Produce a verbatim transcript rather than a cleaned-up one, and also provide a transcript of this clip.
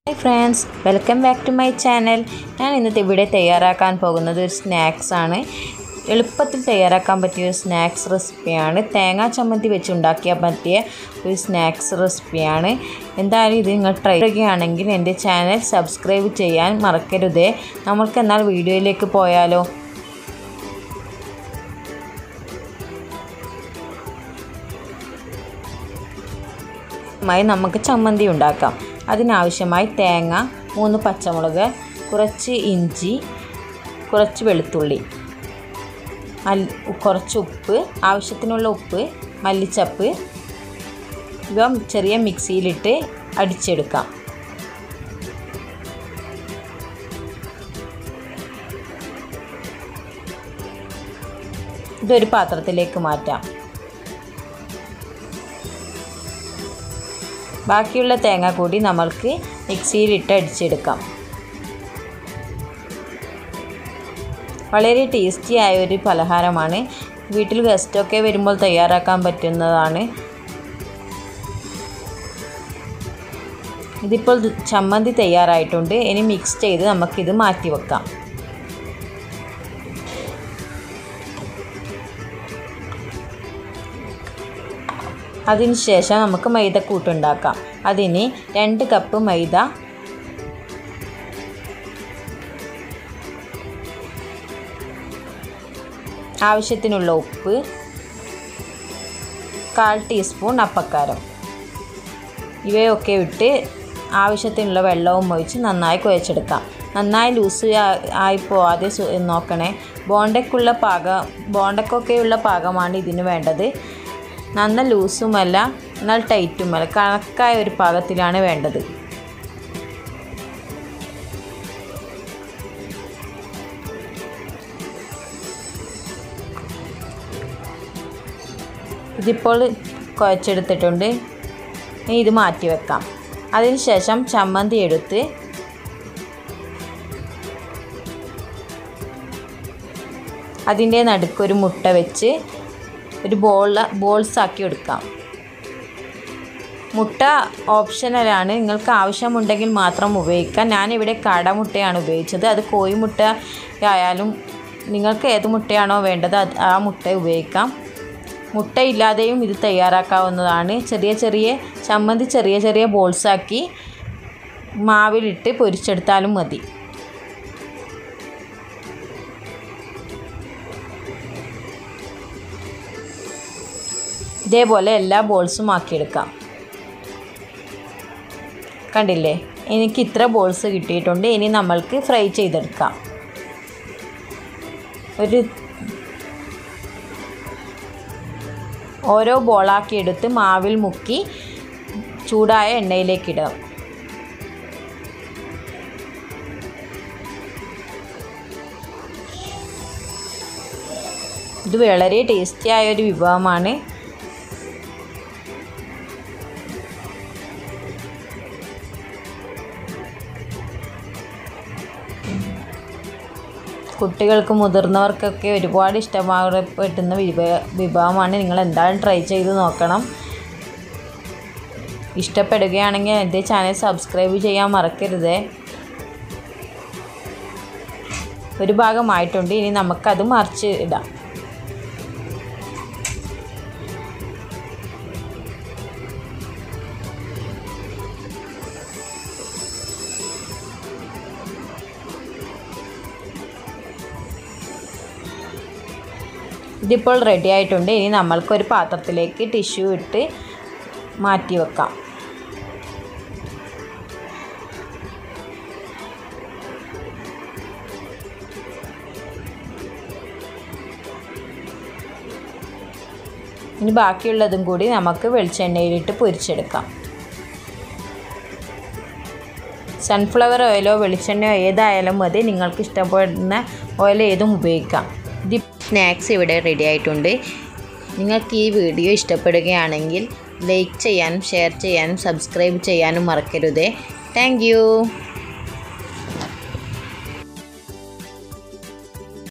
Hi friends, welcome back to my channel. ഞാൻ ഇന്നത്തെ ഇവിടെ തയ്യാറാക്കാൻ പോകുന്നത് ഒരു സ്നാക്സ് ആണ്. എളുപ്പത്തിൽ തയ്യാറാക്കാൻ പറ്റിയ ഒരു സ്നാക്സ് റെസിപ്പിയാണ്. തേങ്ങാ ചമ്മന്തി വെച്ച് ഉണ്ടാക്കിയാൽ പറ്റിയ ഒരു സ്നാക്സ് റെസിപ്പിയാണ്. എന്തായാലും ഇത് നിങ്ങൾ ട്രൈ ചെയ്യുകയാണെങ്കിൽ എൻ്റെ ചാനൽ സബ്സ്ക്രൈബ് ചെയ്യാൻ മറക്കരുതേ. നമുക്ക് എന്നാൽ വീഡിയോയിലേക്ക് പോയാലോ. മായി നമുക്ക് ചമ്മന്തി ഉണ്ടാക്കാം. അതിനാവശ്യമായി തേങ്ങ, മൂന്ന് പച്ചമുളക്, കുറച്ച് ഇഞ്ചി, കുറച്ച് വെളുത്തുള്ളി, കുറച്ച് ഉപ്പ്, ആവശ്യത്തിനുള്ള ഉപ്പ്, മല്ലിച്ചപ്പ് ഇവ ചെറിയ മിക്സിയിലിട്ട് അടിച്ചെടുക്കാം. ഇതൊരു പാത്രത്തിലേക്ക് മാറ്റാം. ബാക്കിയുള്ള തേങ്ങ കൂടി നമ്മൾക്ക് മിക്സിയിലിട്ട് അടിച്ചെടുക്കാം. വളരെ ടേസ്റ്റി ആയ ഒരു പലഹാരമാണ്. വീട്ടിൽ ഗസ്റ്റൊക്കെ വരുമ്പോൾ തയ്യാറാക്കാൻ പറ്റുന്നതാണ്. ഇതിപ്പോൾ ചമ്മന്തി തയ്യാറായിട്ടുണ്ട്. ഇനി മിക്സ് ചെയ്ത് നമുക്കിത് മാറ്റി വെക്കാം. അതിനുശേഷം നമുക്ക് മൈദക്കൂട്ട് ഉണ്ടാക്കാം. അതിന് രണ്ട് കപ്പ് മൈദ, ആവശ്യത്തിനുള്ള ഉപ്പ്, കാൽ ടീസ്പൂൺ അപ്പക്കാരം ഇവയൊക്കെ ഇട്ട് ആവശ്യത്തിനുള്ള വെള്ളവും ഒഴിച്ച് നന്നായി കുഴച്ചെടുക്കാം. നന്നായി ലൂസ് ആയി പോവാതെ നോക്കണേ. ബോണ്ടയ്ക്കുള്ള പാകം ബോണ്ടയ്ക്കൊക്കെയുള്ള പാകമാണ് ഇതിന് വേണ്ടത്. നന്ന ലൂസുമല്ല എന്നാൽ ടൈറ്റുമല്ല, കണക്കായ ഒരു പാകത്തിലാണ് വേണ്ടത്. ഇതിപ്പോൾ കുഴച്ചെടുത്തിട്ടുണ്ട്. ഇനി ഇത് മാറ്റി വെക്കാം. അതിനുശേഷം ചമ്മന്തി എടുത്ത് അതിൻ്റെ നടുക്കൊരു മുട്ട വെച്ച് ഒരു ബോൾ ബോൾസാക്കി എടുക്കാം. മുട്ട ഓപ്ഷണലാണ്, നിങ്ങൾക്ക് ആവശ്യമുണ്ടെങ്കിൽ മാത്രം ഉപയോഗിക്കാം. ഞാനിവിടെ കാടമുട്ടയാണ് ഉപയോഗിച്ചത്. അത് കോഴിമുട്ട ആയാലും നിങ്ങൾക്ക് ഏത് മുട്ടയാണോ വേണ്ടത് അത് ആ മുട്ട ഉപയോഗിക്കാം. മുട്ടയില്ലാതെയും ഇത് തയ്യാറാക്കാവുന്നതാണ്. ചെറിയ ചെറിയ ചമ്മന്തി ചെറിയ ചെറിയ ബോൾസാക്കി മാവിലിട്ട് പൊരിച്ചെടുത്താലും മതി. ഇതേപോലെ എല്ലാ ബോൾസും ആക്കിയെടുക്കാം. കണ്ടില്ലേ, എനിക്ക് ഇത്ര ബോൾസ് കിട്ടിയിട്ടുണ്ട്. ഇനി നമ്മൾക്ക് ഫ്രൈ ചെയ്തെടുക്കാം. ഒരു ഓരോ ബോളാക്കിയെടുത്ത് മാവിൽ മുക്കി ചൂടായ എണ്ണയിലേക്കിടാം. ഇത് വളരെ ടേസ്റ്റിയായ ഒരു വിഭവമാണ്. കുട്ടികൾക്ക് മുതിർന്നവർക്കൊക്കെ ഒരുപാട് ഇഷ്ടമാകപ്പെടുന്ന വിഭവമാണ്. നിങ്ങൾ എന്തായാലും ട്രൈ ചെയ്ത് നോക്കണം. ഇഷ്ടപ്പെടുകയാണെങ്കിൽ എൻ്റെ ചാനൽ സബ്സ്ക്രൈബ് ചെയ്യാൻ മറക്കരുത്. ഒരു ഭാഗമായിട്ടുണ്ട്. ഇനി നമുക്കത് മറിച്ച് ഇടാം. ഇതിപ്പോൾ റെഡി ആയിട്ടുണ്ട്. ഇനി നമ്മൾക്കൊരു പാത്രത്തിലേക്ക് ടിഷ്യൂ ഇട്ട് മാറ്റി വെക്കാം. ഇനി ബാക്കിയുള്ളതും കൂടി നമുക്ക് വെളിച്ചെണ്ണയിലിട്ട് പൊരിച്ചെടുക്കാം. സൺഫ്ലവർ ഓയിലോ വെളിച്ചെണ്ണയോ ഏതായാലും മതി. നിങ്ങൾക്ക് ഇഷ്ടപ്പെടുന്ന ഓയിൽ ഏതും ഉപയോഗിക്കാം. ഇത് സ്നാക്സ് ഇവിടെ റെഡി ആയിട്ടുണ്ട്. നിങ്ങൾക്ക് ഈ വീഡിയോ ഇഷ്ടപ്പെടുകയാണെങ്കിൽ ലൈക്ക് ചെയ്യാനും ഷെയർ ചെയ്യാനും സബ്സ്ക്രൈബ് ചെയ്യാനും മറക്കരുതേ. Thank U.